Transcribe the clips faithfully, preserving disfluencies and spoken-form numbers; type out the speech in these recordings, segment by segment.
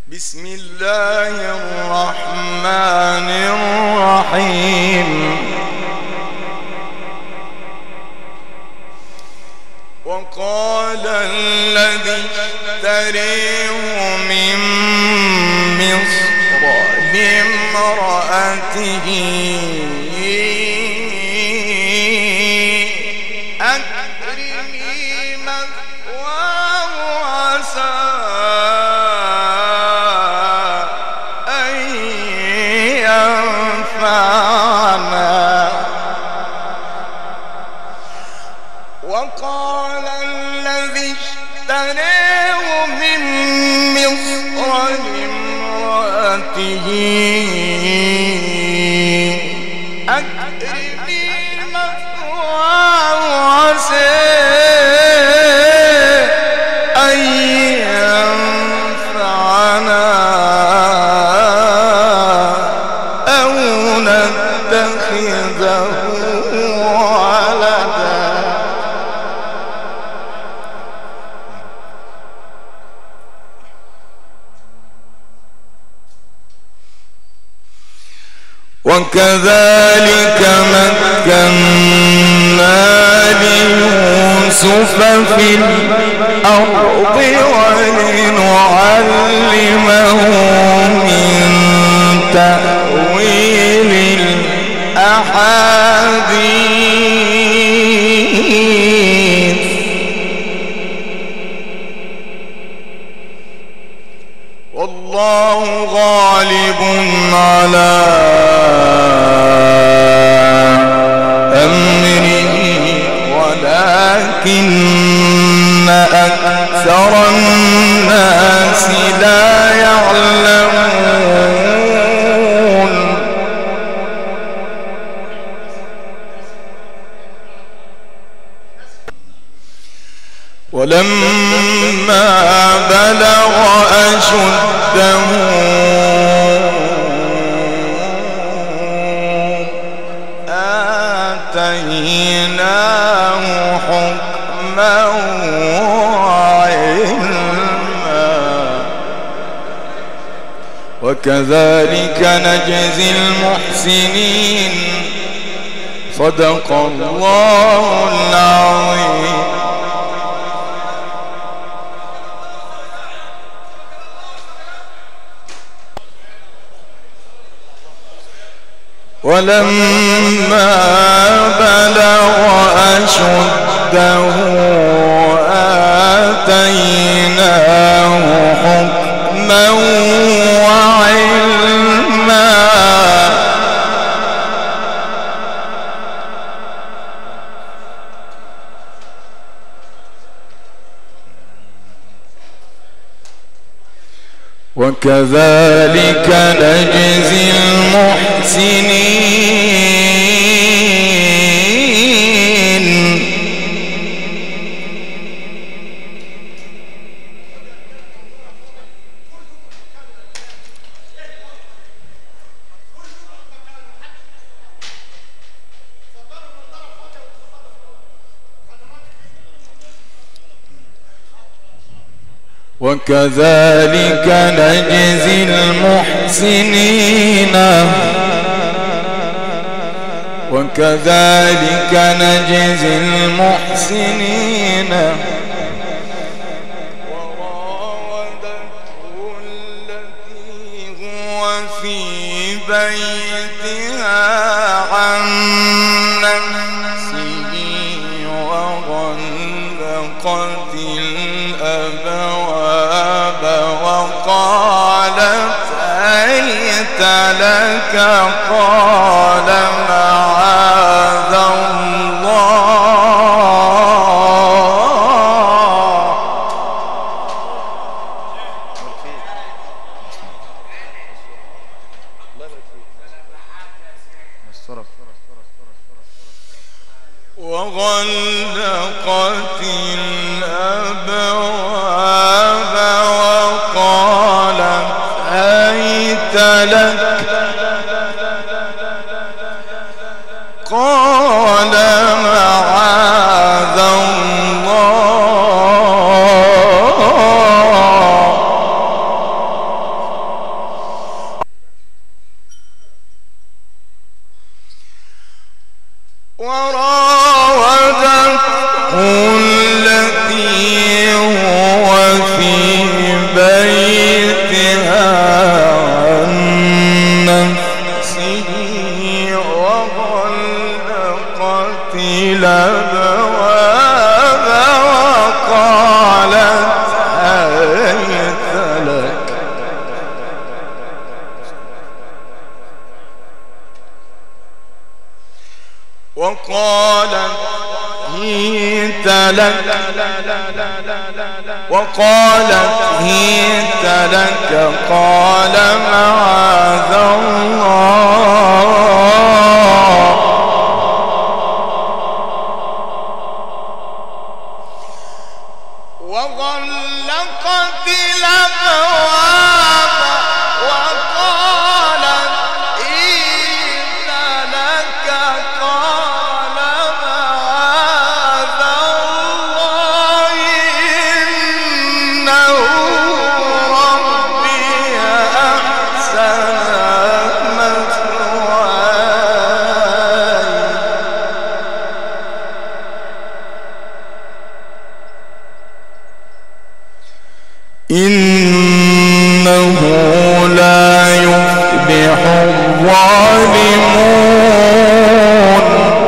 بسم الله الرحمن الرحيم. وقال الذي اشتريه من مصر لامرأته أكرمي مثواه عسى أن ينفعنا. وقال الذي اشتريه من مصر لامرأته أكرمي مثواه عسى أن ينفعنا أو نتخذه ولدا. وكذلك مكنا ليوسف في الأرض ولنعلمه من تأويل الأحاديث. والله غالب على أمره ولكن أكثر الناس لا يعلمون. ولما بلغ أشده آتيناه حكما وعلما وكذلك نجزي المحسنين. صدق الله العظيم. ولما بلغ أشده آتيناه حكما وعلما وكذلك نجزي المحسنين. وكذلك نجزي المحسنين. وكذلك نجزي المحسنين. وراودته التي هو في بيتها عن نفسه وغلقت الأبواب وقالت هيت لك قال معاذ الله. وغلقت الأبواب وقالت هيت لك قال معاذ الله وقالت هيت لك وقالت هيت لك قال معاذ الله وغلقت الأبواب وقالت هيت لك قال معاذ الله إنه ربي أحسن مثواي إنه لا يفلح الظالمون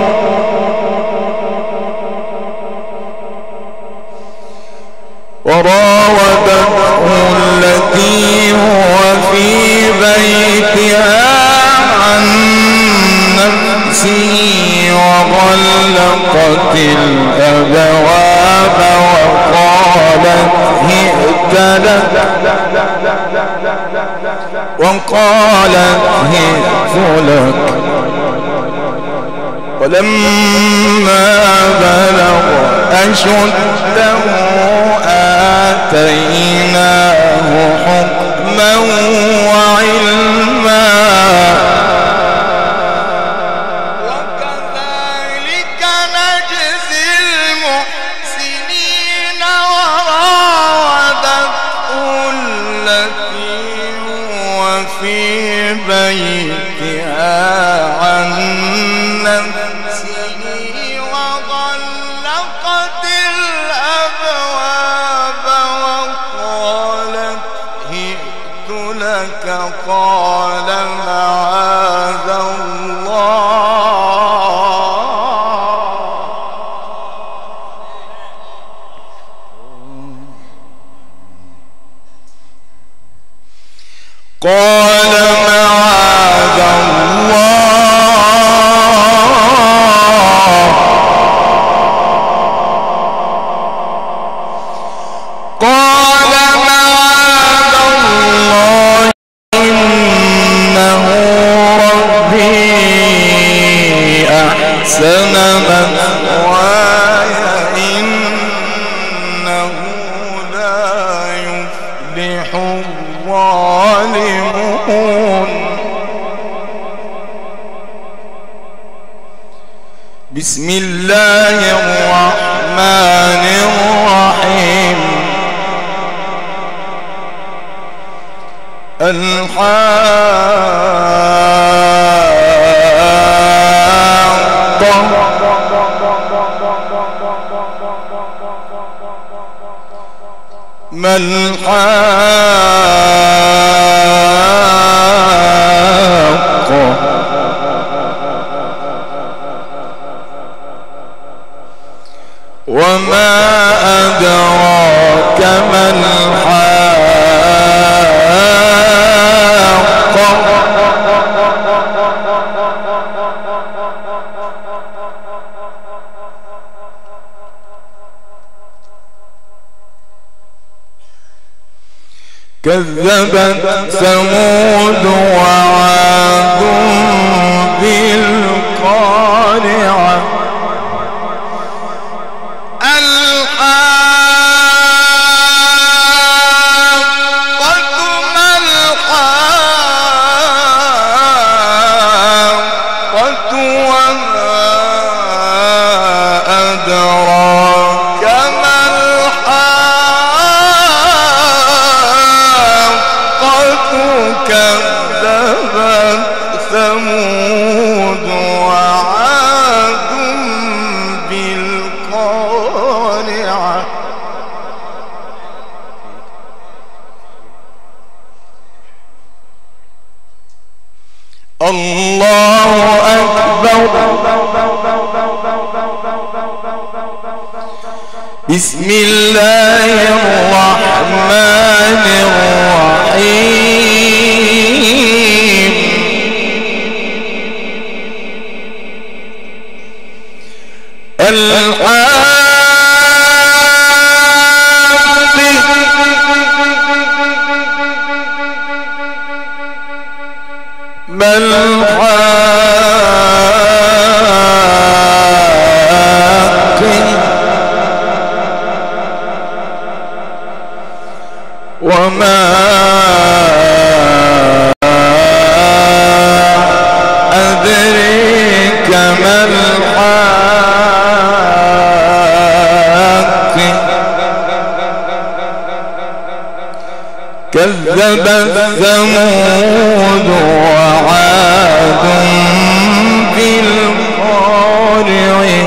وراودته التي هو في بيتها عن نفسه وغلقت الأبواب وقالت هئت لك وقالت هئت لك ولما بلغ أشده آتيناه حكما وعلما وكذلك نجزي المحسنين وراودته التي هو في بيتها عن نفسه وغلقت الأبواب وقالت هئت لك قال معاذ الله قال معاذ الله قال معاذ الله إنه ربي أحسن مثواي إنه لا يفلح الظالمون بسم الله الرحمن الرحيم الحاقة ما الحاقة وما أدراك ما الحاقة كذبت ثمود وعاد بالقارعة الحاقة ما الحاقة وما أدراك ما الحاقة كذبت ثمود وعاد بالقارعة الله أكبر بسم الله الرحمن الرحيم الحق وما أدريك ما الحق كذبت ثمود وعاد بالقارعة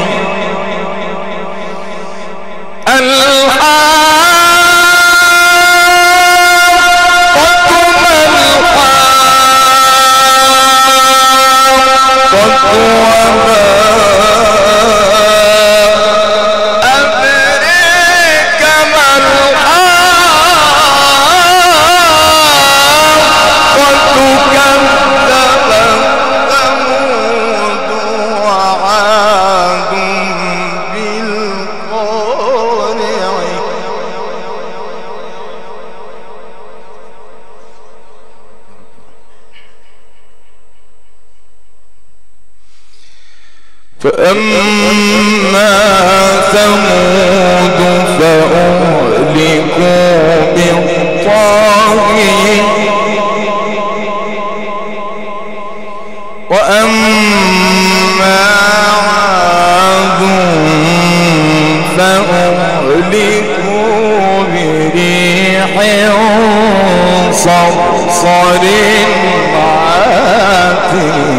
فأما ثمود فأهلكوا بالطاغية وأما عاد فأهلكوا بريح صرصر عاتية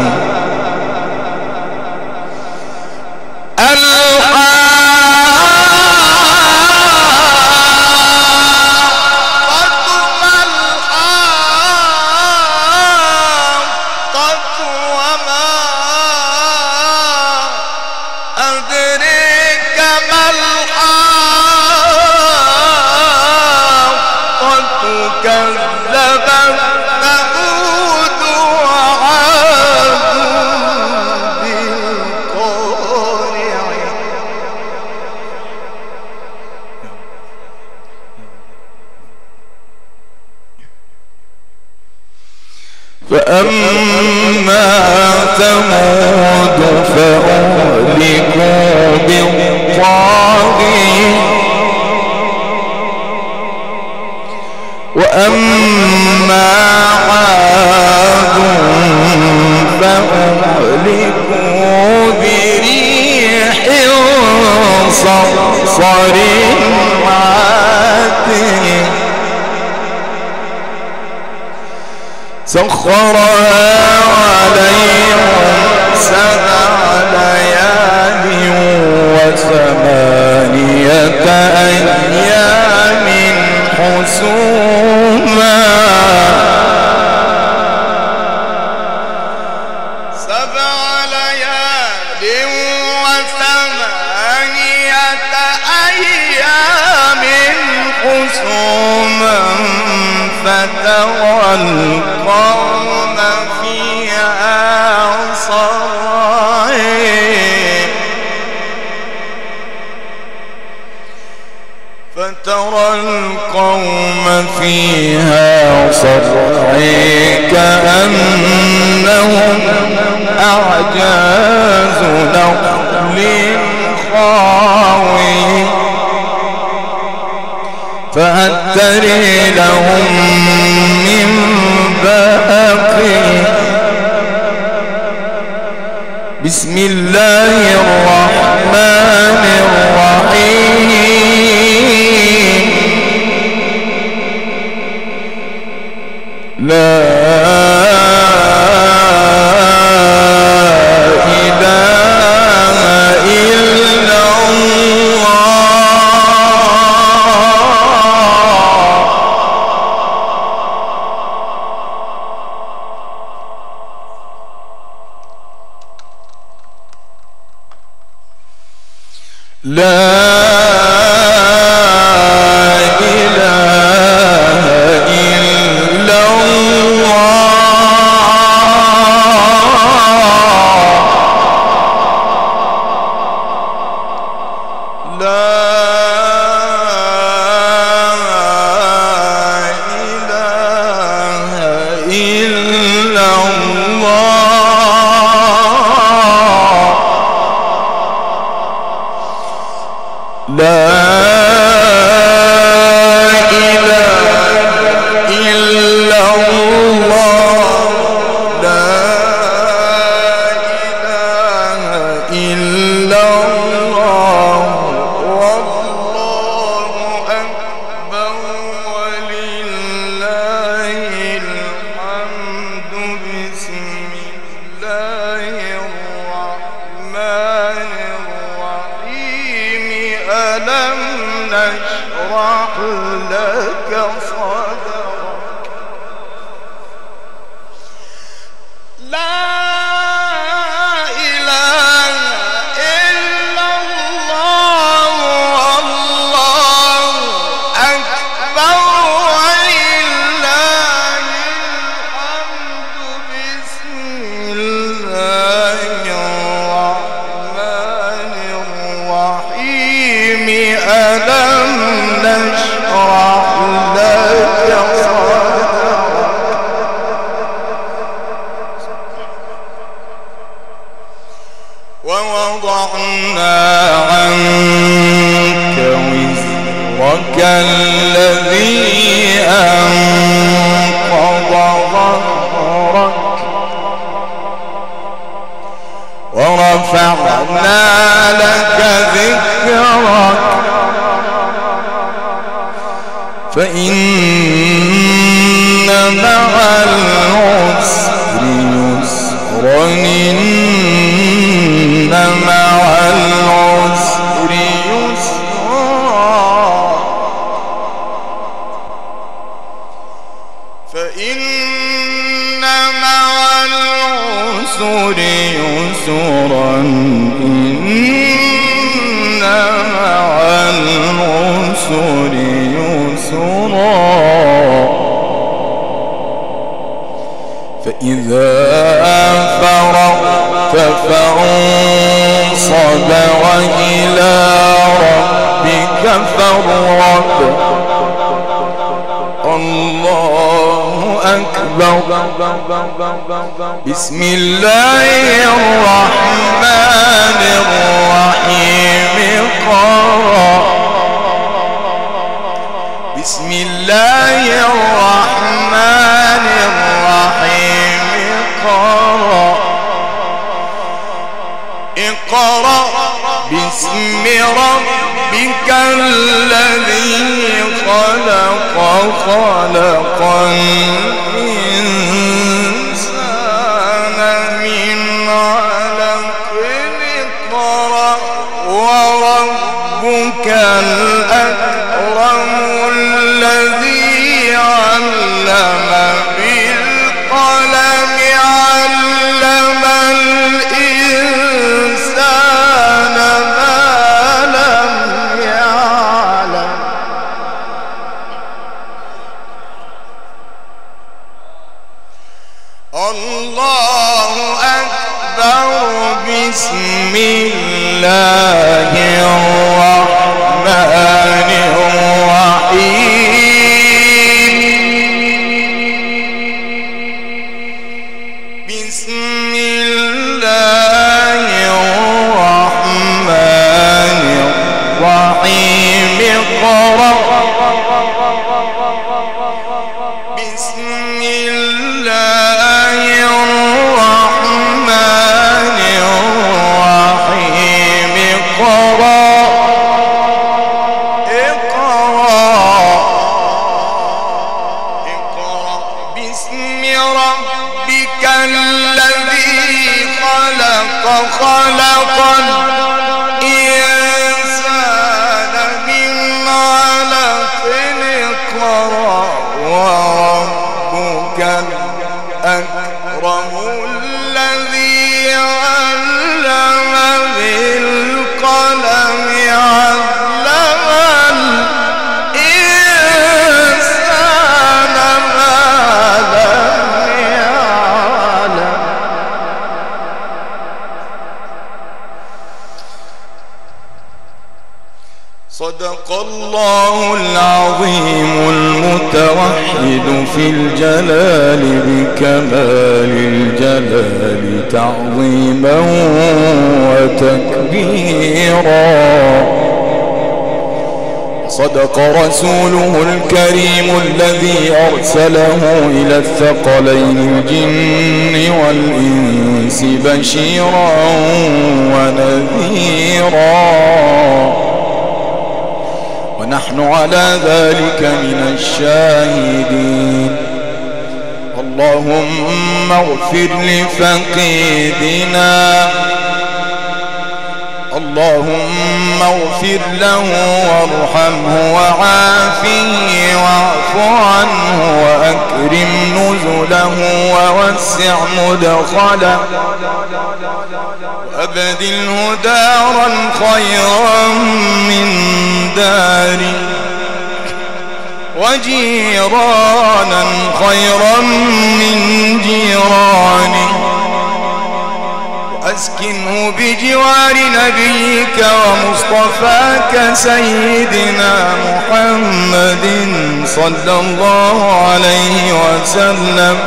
فأما ثمود فأهلكوا بالطاغية وأما عاد فأهلكوا بريح صرصر عاتية سخرها عليهم سبع ليال وثمانية أيام حسوما سبع ليال وثمانية أيام حسوما فترى القوم فيها صرعى فترى القوم فيها صرعى كأنهم أعجاز نخل خاوي فهل ترى لهم من باقي بسم الله الرحمن الرحيم لا لا إله إلا الله لا إله إلا الله رفعنا لك ذكرك فإن مع العسر يسرا إن مع العسر يسرا فإن مع العسر يسرا إن مع العسر يسرا فإذا فرغت فانصب وإلى ربك فارغب الله أكبر بسم الله الرحمن الرحيم قرأ بسم الله الرحمن الرحيم قرأ اقرأ باسم ربك الذي خلق خلق الإنسان من علق اقرأ وربك الأكرم الذي علم بالقلم علم الإنسان ما لم يعلم الله أكبر بسم الله الرحمن الرحيم بسم الله الرحمن الرحيم اقرأ بسم الله الرحمن الرحيم اقرأ اقرأ اقرأ باسم ربك الذي خلق خلق الإنسان من علق اقرأ وربك الأكرم الذي علم بالقلم علم الإنسان ما لم يعلم صدق الله العظيم المتوحد في الجلال بكمال الجلال تعظيما وتكبيرا صدق رسوله الكريم الذي أرسله إلى الثقلين الجن والإنس بشيرا ونذيرا ونحن على ذلك من الشاهدين اللهم اغفر لفقيدنا اللهم اغفر له وارحمه وعافه واعف عنه وأكرم نزله ووسع مدخله وأبدله دارا خيرا من داري وجيرانا خيرا من جيراني وأسكنه بجوار نبيك ومصطفاك سيدنا محمد صلى الله عليه وسلم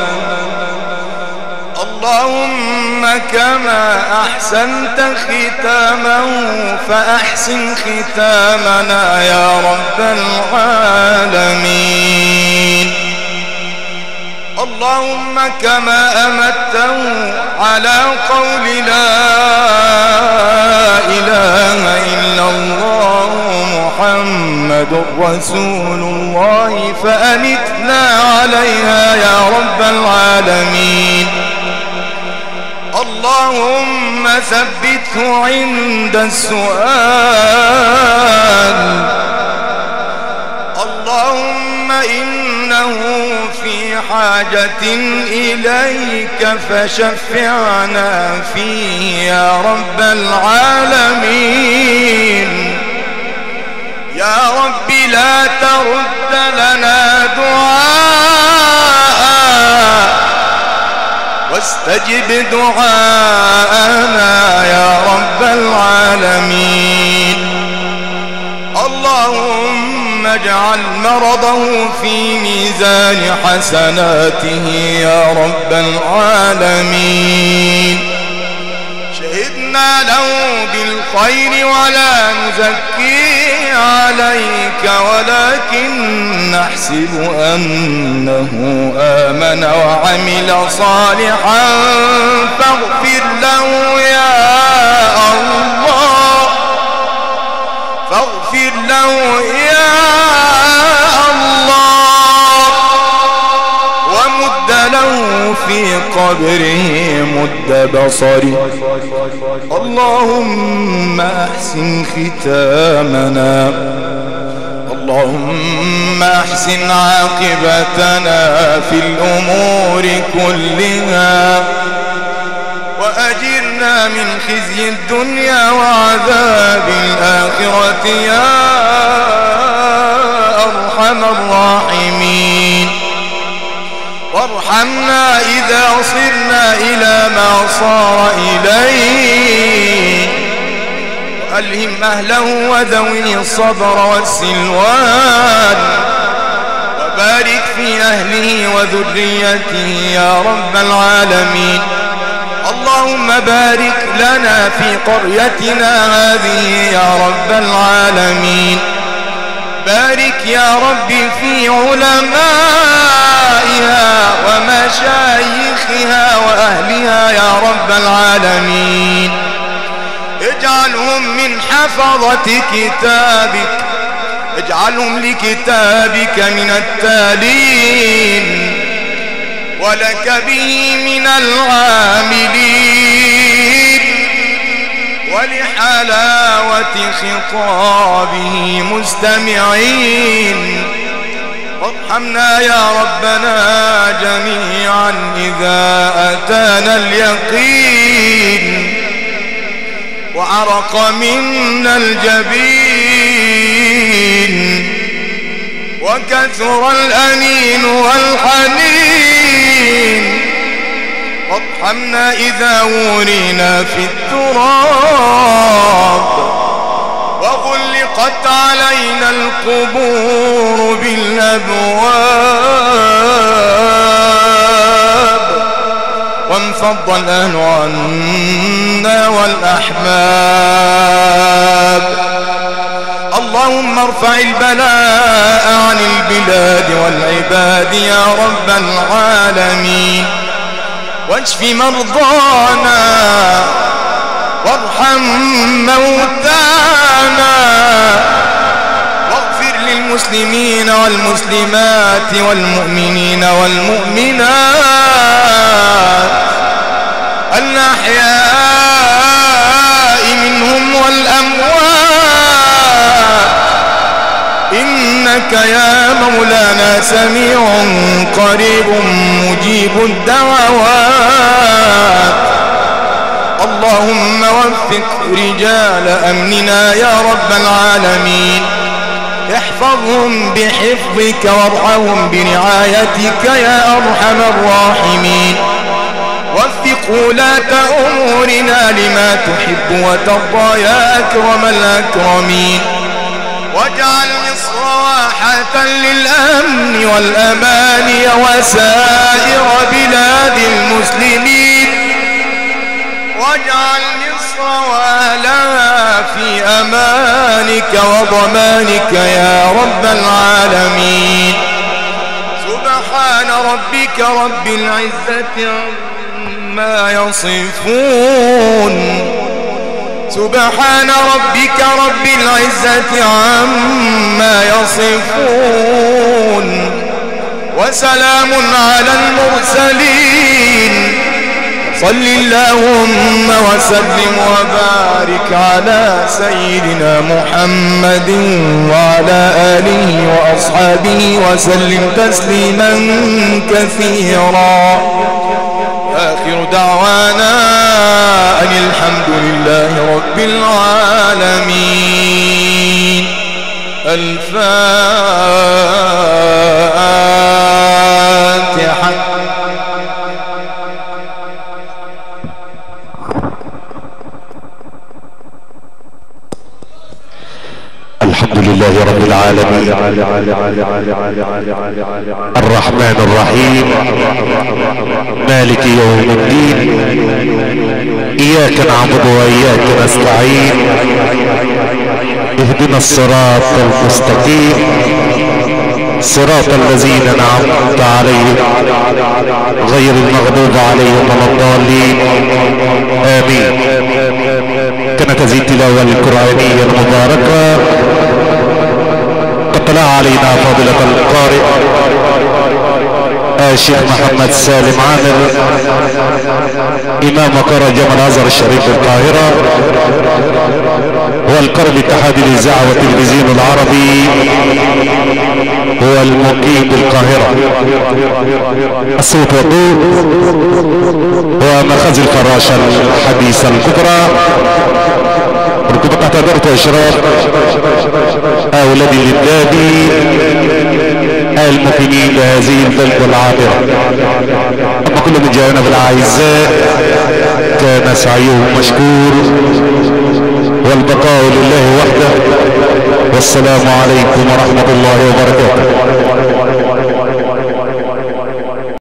اللهم كما أحسنت ختامه فأحسن ختامنا يا رب العالمين اللهم كما أمته على قول لا إله إلا الله محمد رسول الله فأمتنا عليها يا رب العالمين. اللهم ثبته عند السؤال. اللهم إنه في حاجة إليك فشفعنا فيه يا رب العالمين. يا رب لا ترد لنا دعاء واستجب دعاءنا يا رب العالمين. اللهم اجعل مرضه في ميزان حسناته يا رب العالمين. شهدنا له بالخير ولا نزكي عليك ولكن نحسب أنه آمن وعمل صالحا فاغفر له يا الله. فاغفر له يا الله ومد له في قبره مد بصري. اللهم أحسن ختامنا. اللهم أحسن عاقبتنا في الأمور كلها وأجرنا من خزي الدنيا وعذاب الآخرة يا أرحم الراحمين. وارحمنا إذا صرنا إلى ما صار إليه. وألهم أهله وذوي الصبر والسلوان. وبارك في أهله وذريته يا رب العالمين. اللهم بارك لنا في قريتنا هذه يا رب العالمين. بارك يا رب في علمائها ومشايخها وأهلها يا رب العالمين. اجعلهم من حفظة كتابك. اجعلهم لكتابك من التالين ولك به من العاملين ولحلاوة خطابه مستمعين. وارحمنا يا ربنا جميعا إذا أتانا اليقين وعرق منا الجبين وكثر الأنين والحنين. وارحمنا إذا ورينا في التراب وغلقت علينا القبور بالأبواب وانفض الأهل عنا والأحباب. اللهم ارفع البلاء عن البلاد والعباد يا رب العالمين. واشف مرضانا وارحم موتانا واغفر للمسلمين والمسلمات والمؤمنين والمؤمنات الأحياء منهم والأموات. إنك يا مولانا سميع قريب مجيب الدعوات. اللهم وفق رجال أمننا يا رب العالمين. احفظهم بحفظك وارعاهم برعايتك يا أرحم الراحمين. وفق ولاة أمورنا لما تحب وترضى يا أكرم الأكرمين. واجعل مصر واحة للأمن والأمان وسائر بلاد المسلمين. واجعل مصر وأهلها في أمانك وضمانك يا رب العالمين. سبحان ربك رب العزة عما يصفون سبحان ربك رب العزة عما يصفون وسلام على المرسلين صل اللهم وسلم وبارك على سيدنا محمد وعلى آله وأصحابه وسلم تسليما كثيرا. آخر دعوانا أن الحمد لله رب العالمين. الفاتحة. الحمد لله رب العالمين الرحمن الرحيم مالك يوم الدين إياك نعبد وإياك نستعين اهدنا الصراط المستقيم صراط الذين أنعمت عليهم غير المغضوب عليهم ولا الضالين آمين. كانت هذه التلاوة القرآنية المباركة قد طلع علينا فضيلة القارئ الشيخ محمد سالم عامر إمام مقر جامع الأزهر الشريف بالقاهرة والقرن الاتحادي للإذاعة والتلفزيون العربي هو المقيم بالقاهرة. الصوت والضوء ومخازن الفراشة الحديثة الكبرى ركوب تحت إدارة وإشراف أولاد الإمدادي المقيمين بهذه البلدة العابرة. أما كل من جاءنا بالأعزاء كان سعيهم مشكور والبقاء لله وحده. والسلام عليكم ورحمة الله وبركاته.